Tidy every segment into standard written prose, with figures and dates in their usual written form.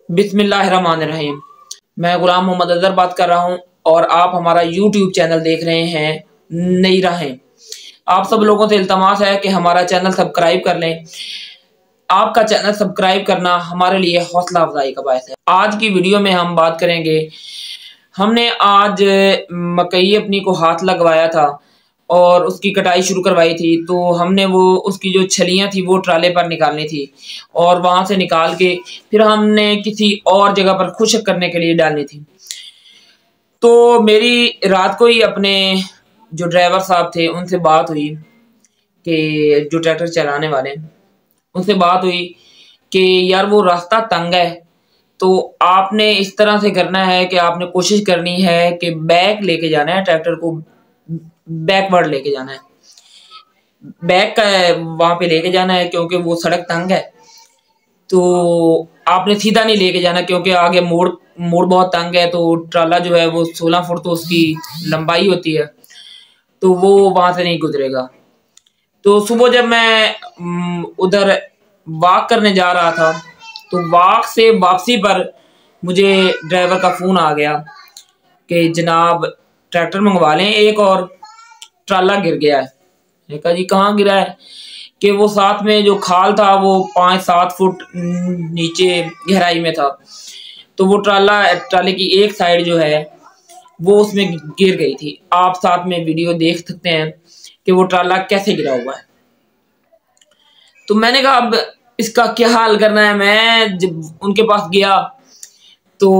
बिस्मिल्लाहिर्रहमानिर्रहीम। मैं गुलाम मोहम्मद अजहर बात कर रहा हूं और आप हमारा यूट्यूब चैनल देख रहे हैं नई राहें। आप सब लोगों से इल्तमास है कि हमारा चैनल सब्सक्राइब कर लें। आपका चैनल सब्सक्राइब करना हमारे लिए हौसला अफजाई का बायस है। आज की वीडियो में हम बात करेंगे, हमने आज मकई अपनी को हाथ लगवाया था और उसकी कटाई शुरू करवाई थी। तो हमने वो उसकी जो छलियां थी वो ट्राले पर निकालनी थी और वहां से निकाल के फिर हमने किसी और जगह पर खुश्क करने के लिए डालनी थी। तो मेरी रात को ही अपने जो ड्राइवर साहब थे उनसे बात हुई कि जो ट्रैक्टर चलाने वाले, उनसे बात हुई कि यार वो रास्ता तंग है, तो आपने इस तरह से करना है कि आपने कोशिश करनी है कि बैक लेके जाना है, ट्रैक्टर को बैकवर्ड लेके जाना है, बैक का वहां पे लेके जाना है क्योंकि वो सड़क तंग है। तो आपने सीधा नहीं लेके जाना क्योंकि आगे मोड़ मोड़ बहुत तंग है। तो ट्राला जो है वो 16 फुट तो उसकी लंबाई होती है, तो वो वहां से नहीं गुजरेगा। तो सुबह जब मैं उधर वॉक करने जा रहा था तो वॉक से वापसी पर मुझे ड्राइवर का फोन आ गया कि जनाब ट्रैक्टर मंगवा लें एक और ट्राला गिर गया है। मैंने कहा जी कहाँ गिरा है? कि वो साथ में जो खाल था वो 5-7 फुट नीचे गहराई में था। तो वो ट्राले की एक साइड जो है वो उसमें गिर गई थी। आप साथ में वीडियो देख सकते हैं कि वो ट्राला कैसे गिरा हुआ है। तो मैंने कहा अब इसका क्या हाल करना है। मैं जब उनके पास गया तो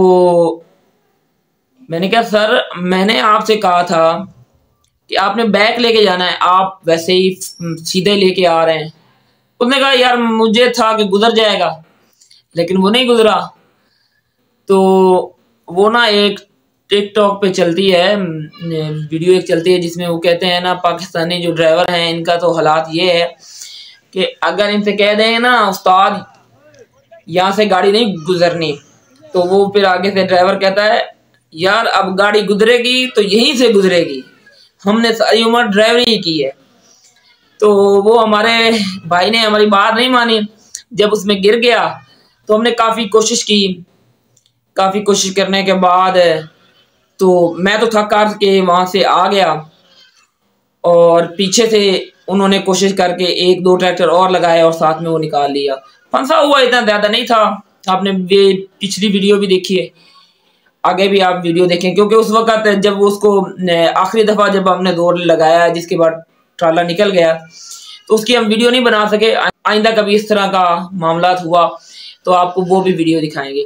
मैंने कहा सर मैंने आपसे कहा था कि आपने बैक लेके जाना है, आप वैसे ही सीधे लेके आ रहे हैं। उसने कहा यार मुझे था कि गुजर जाएगा लेकिन वो नहीं गुजरा। तो वो ना एक टिकटॉक पे चलती है वीडियो, एक चलती है जिसमें वो कहते हैं ना पाकिस्तानी जो ड्राइवर हैं इनका तो हालात ये है कि अगर इनसे कह देंगे ना उस्ताद यहाँ से गाड़ी नहीं गुजरनी, तो वो फिर आगे से ड्राइवर कहता है यार अब गाड़ी गुजरेगी तो यहीं से गुजरेगी, हमने सारी उम्र ड्राइवरी की है। तो वो हमारे भाई ने हमारी बात नहीं मानी। जब उसमें गिर गया तो हमने काफ़ी कोशिश की। काफ़ी कोशिश करने के बाद तो मैं तो थक हार के वहाँ से आ गया और पीछे से उन्होंने कोशिश करके 1-2 ट्रैक्टर और लगाए और साथ में वो निकाल लिया। फंसा हुआ इतना ज़्यादा नहीं था। आपने ये पिछली वीडियो भी देखी है, आगे भी आप वीडियो देखें, क्योंकि उस वक्त जब वो उसको आखिरी दफ़ा जब हमने जोर लगाया जिसके बाद ट्राला निकल गया तो उसकी हम वीडियो नहीं बना सके। आइंदा कभी इस तरह का मामला हुआ तो आपको वो भी वीडियो दिखाएंगे।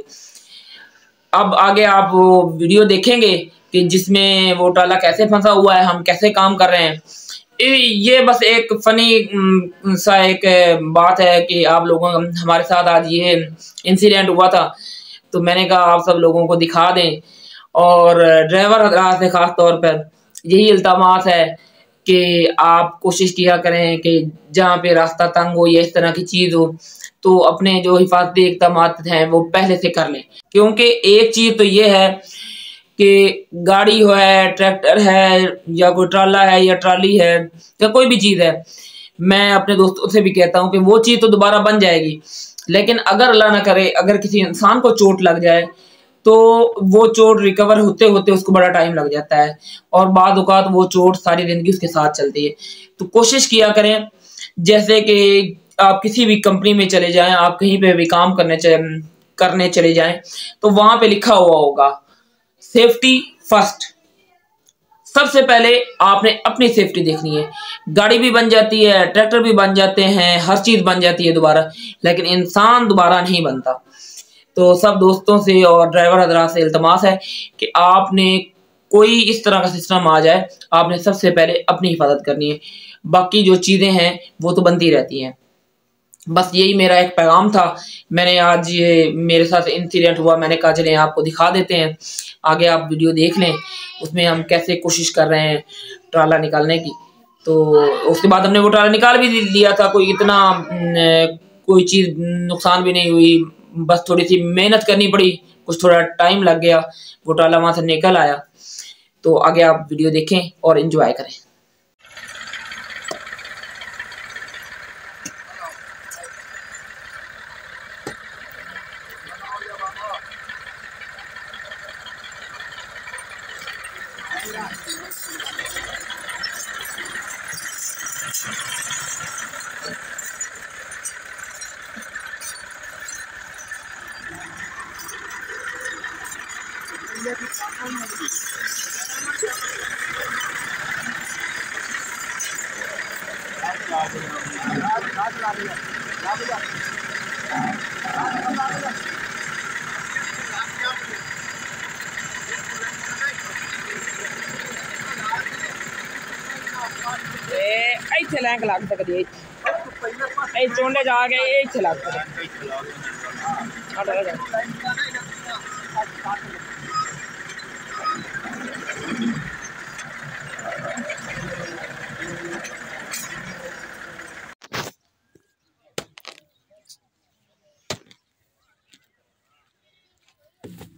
अब आगे आप वो वीडियो देखेंगे कि जिसमें वो ट्राला कैसे फंसा हुआ है, हम कैसे काम कर रहे हैं। ये बस एक फनी सा एक बात है कि आप लोगों हमारे साथ आज ये इंसिडेंट हुआ था, तो मैंने कहा आप सब लोगों को दिखा दें। और ड्राइवर हजरात से खास तौर पर यही इल्तमास है कि आप कोशिश किया करें कि जहाँ पे रास्ता तंग हो या इस तरह की चीज़ हो तो अपने जो हिफाजती इक़दाम हैं वो पहले से कर लें। क्योंकि एक चीज़ तो ये है कि गाड़ी है, ट्रैक्टर है या कोई ट्राला है या ट्राली है या कोई भी चीज़ है, मैं अपने दोस्तों से भी कहता हूँ कि वो चीज़ तो दोबारा बन जाएगी, लेकिन अगर अल्लाह ना करे अगर किसी इंसान को चोट लग जाए तो वो चोट रिकवर होते होते उसको बड़ा टाइम लग जाता है और बाद औक़ात वो चोट सारी ज़िंदगी उसके साथ चलती है। तो कोशिश किया करें जैसे कि आप किसी भी कंपनी में चले जाएं, आप कहीं पे भी काम करने चले जाएं तो वहाँ पे लिखा हुआ होगा सेफ्टी फर्स्ट। सबसे पहले आपने अपनी सेफ्टी देखनी है। गाड़ी भी बन जाती है, ट्रैक्टर भी बन जाते हैं, हर चीज़ बन जाती है दोबारा, लेकिन इंसान दोबारा नहीं बनता। तो सब दोस्तों से और ड्राइवर हजरात से इल्तमास है कि आपने कोई इस तरह का सिस्टम आ जाए, आपने सबसे पहले अपनी हिफाजत करनी है, बाकी जो चीज़ें हैं वो तो बनती रहती हैं। बस यही मेरा एक पैगाम था। मैंने आज ये मेरे साथ इंसिडेंट हुआ, मैंने कहा चलें आपको दिखा देते हैं। आगे आप वीडियो देख लें, उसमें हम कैसे कोशिश कर रहे हैं ट्राला निकालने की। तो उसके बाद हमने वो ट्राला निकाल भी लिया था। कोई इतना कोई चीज़ नुकसान भी नहीं हुई, बस थोड़ी सी मेहनत करनी पड़ी, कुछ थोड़ा टाइम लग गया, वो ट्राला वहाँ से निकल आया। तो आगे आप वीडियो देखें और एंजॉय करें। ਇੱਥੇ ਲੈਂਕ ਲੱਗ ਸਕਦੀ ਹੈ ਇਹ ਚੋਂਡੇ ਜਾ ਕੇ ਇੱਥੇ ਲੱਗ ਸਕਦੀ है।